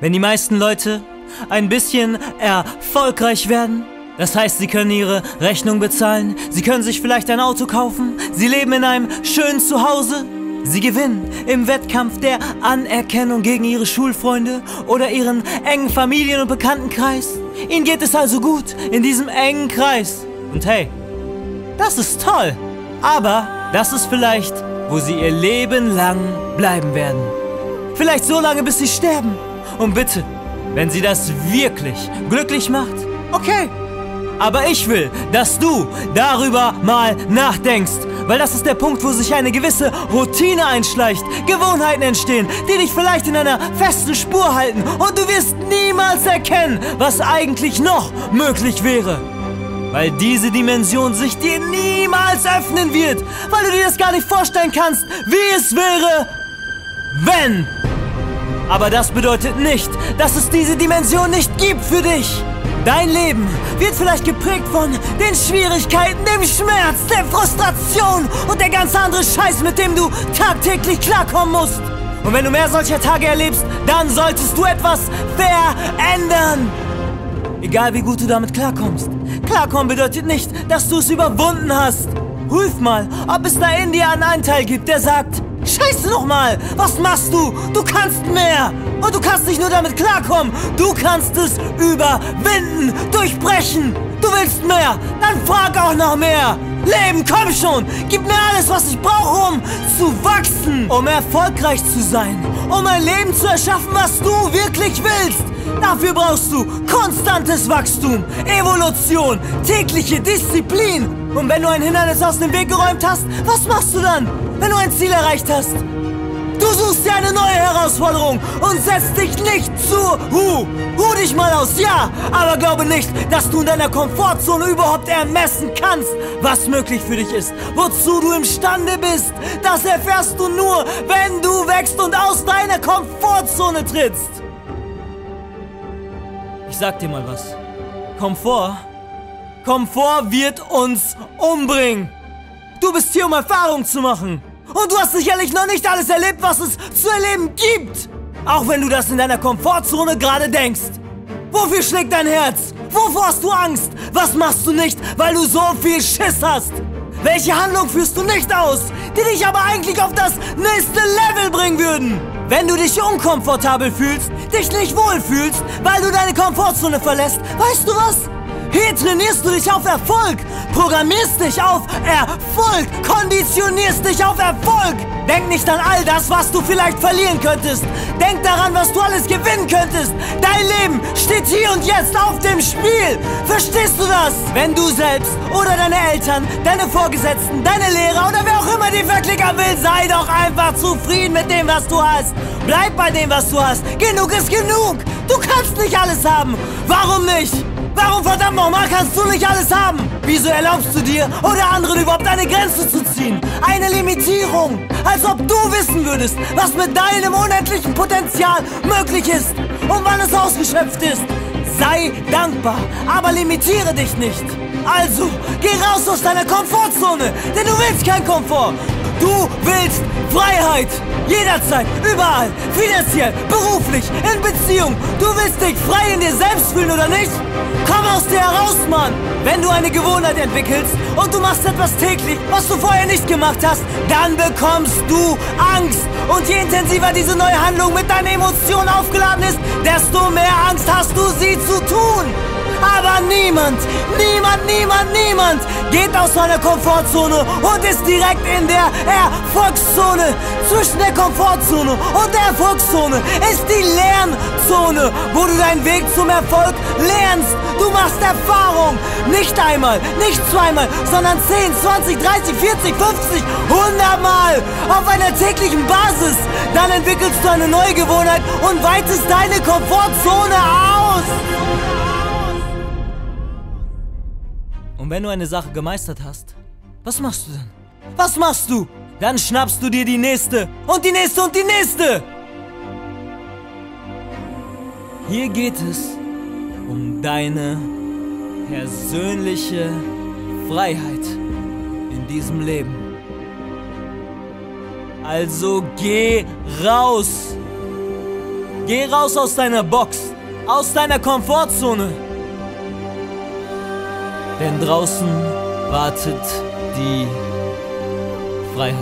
Wenn die meisten Leute ein bisschen erfolgreich werden, das heißt, sie können ihre Rechnung bezahlen, sie können sich vielleicht ein Auto kaufen, sie leben in einem schönen Zuhause, sie gewinnen im Wettkampf der Anerkennung gegen ihre Schulfreunde oder ihren engen Familien- und Bekanntenkreis. Ihnen geht es also gut in diesem engen Kreis. Und hey, das ist toll, aber das ist vielleicht, wo sie ihr Leben lang bleiben werden. Vielleicht so lange, bis sie sterben. Und bitte, wenn sie das wirklich glücklich macht, okay. Aber ich will, dass du darüber mal nachdenkst, weil das ist der Punkt, wo sich eine gewisse Routine einschleicht, Gewohnheiten entstehen, die dich vielleicht in einer festen Spur halten und du wirst niemals erkennen, was eigentlich noch möglich wäre. Weil diese Dimension sich dir niemals öffnen wird, weil du dir das gar nicht vorstellen kannst, wie es wäre, wenn. Aber das bedeutet nicht, dass es diese Dimension nicht gibt für dich. Dein Leben wird vielleicht geprägt von den Schwierigkeiten, dem Schmerz, der Frustration und der ganz andere Scheiß, mit dem du tagtäglich klarkommen musst. Und wenn du mehr solcher Tage erlebst, dann solltest du etwas verändern. Egal wie gut du damit klarkommst. Klarkommen bedeutet nicht, dass du es überwunden hast. Prüf mal, ob es da in dir einen Anteil gibt, der sagt: Scheiße nochmal, was machst du? Du kannst mehr! Und du kannst nicht nur damit klarkommen, du kannst es überwinden, durchbrechen! Du willst mehr? Dann frag auch noch mehr! Leben, komm schon! Gib mir alles, was ich brauche, um zu wachsen! Um erfolgreich zu sein! Um ein Leben zu erschaffen, was du wirklich willst! Dafür brauchst du konstantes Wachstum, Evolution, tägliche Disziplin! Und wenn du ein Hindernis aus dem Weg geräumt hast, was machst du dann, wenn du ein Ziel erreicht hast? Du suchst dir eine neue Herausforderung und setzt dich nicht zu. Ruh dich mal aus, ja, aber glaube nicht, dass du in deiner Komfortzone überhaupt ermessen kannst, was möglich für dich ist, wozu du imstande bist. Das erfährst du nur, wenn du wächst und aus deiner Komfortzone trittst. Ich sag dir mal was. Komfort wird uns umbringen. Du bist hier, um Erfahrung zu machen. Und du hast sicherlich noch nicht alles erlebt, was es zu erleben gibt. Auch wenn du das in deiner Komfortzone gerade denkst. Wofür schlägt dein Herz? Wovor hast du Angst? Was machst du nicht, weil du so viel Schiss hast? Welche Handlung führst du nicht aus, die dich aber eigentlich auf das nächste Level bringen würden? Wenn du dich unkomfortabel fühlst, dich nicht wohlfühlst, weil du deine Komfortzone verlässt, weißt du was? Hier trainierst du dich auf Erfolg, programmierst dich auf Erfolg, konditionierst dich auf Erfolg. Denk nicht an all das, was du vielleicht verlieren könntest. Denk daran, was du alles gewinnen könntest. Dein Leben steht hier und jetzt auf dem Spiel. Verstehst du das? Wenn du selbst oder deine Eltern, deine Vorgesetzten, deine Lehrer oder wer auch immer dir wirklich will, sei doch einfach zufrieden mit dem, was du hast. Bleib bei dem, was du hast. Genug ist genug. Du kannst nicht alles haben. Warum nicht? Warum verdammt nochmal kannst du nicht alles haben? Wieso erlaubst du dir oder anderen überhaupt eine Grenze zu ziehen? Eine Limitierung. Als ob du wissen würdest, was mit deinem unendlichen Potenzial möglich ist und wann es ausgeschöpft ist. Sei dankbar, aber limitiere dich nicht. Also, geh raus aus deiner Komfortzone, denn du willst keinen Komfort. Du willst Freiheit. Jederzeit, überall, finanziell, beruflich, in Beziehung. Du willst dich frei in dir selbst fühlen, oder nicht? Komm aus dir heraus, Mann! Wenn du eine Gewohnheit entwickelst und du machst etwas täglich, was du vorher nicht gemacht hast, dann bekommst du Angst. Und je intensiver diese neue Handlung mit deinen Emotionen aufgeladen ist, desto mehr Angst hast du, sie zu tun. Aber niemand geht aus seiner Komfortzone und ist direkt in der Erfolgszone. Zwischen der Komfortzone und der Erfolgszone ist die Lernzone, wo du deinen Weg zum Erfolg lernst. Du machst Erfahrung. Nicht einmal, nicht zweimal, sondern 10, 20, 30, 40, 50, 100 Mal auf einer täglichen Basis. Dann entwickelst du eine neue Gewohnheit und weitest deine Komfortzone aus. Und wenn du eine Sache gemeistert hast, was machst du dann? Was machst du? Dann schnappst du dir die nächste und die nächste und die nächste. Hier geht es um deine persönliche Freiheit in diesem Leben. Also geh raus Geh raus aus deiner Box, aus deiner Komfortzone. Denn draußen wartet die Freiheit.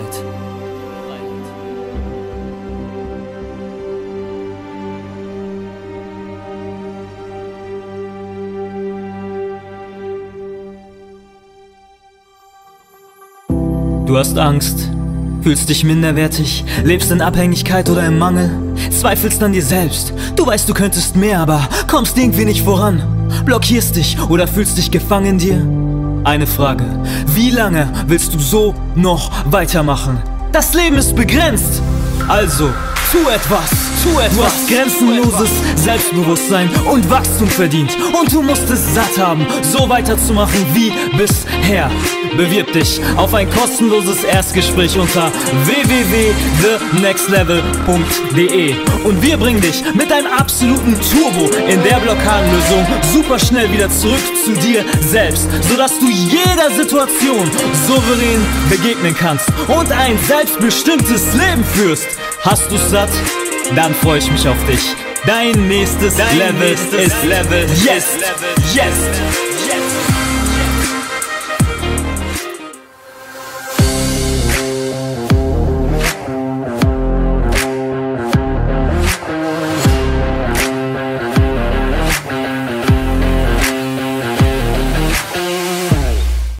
Du hast Angst, fühlst dich minderwertig, lebst in Abhängigkeit oder im Mangel, zweifelst an dir selbst. Du weißt, du könntest mehr, aber kommst irgendwie nicht voran. Blockierst dich oder fühlst dich gefangen in dir? Eine Frage: Wie lange willst du so noch weitermachen? Das Leben ist begrenzt, also tu etwas, tu etwas. Du hast grenzenloses Selbstbewusstsein und Wachstum verdient. Und du musst es satt haben, so weiterzumachen wie bisher. Bewirb dich auf ein kostenloses Erstgespräch unter www.thenextlevel.de und wir bringen dich mit einem absoluten Turbo in der Blockadenlösung super schnell wieder zurück zu dir selbst, sodass du jeder Situation souverän begegnen kannst und ein selbstbestimmtes Leben führst. Hast du's satt? Dann freue ich mich auf dich. Dein nächstes Level ist jetzt.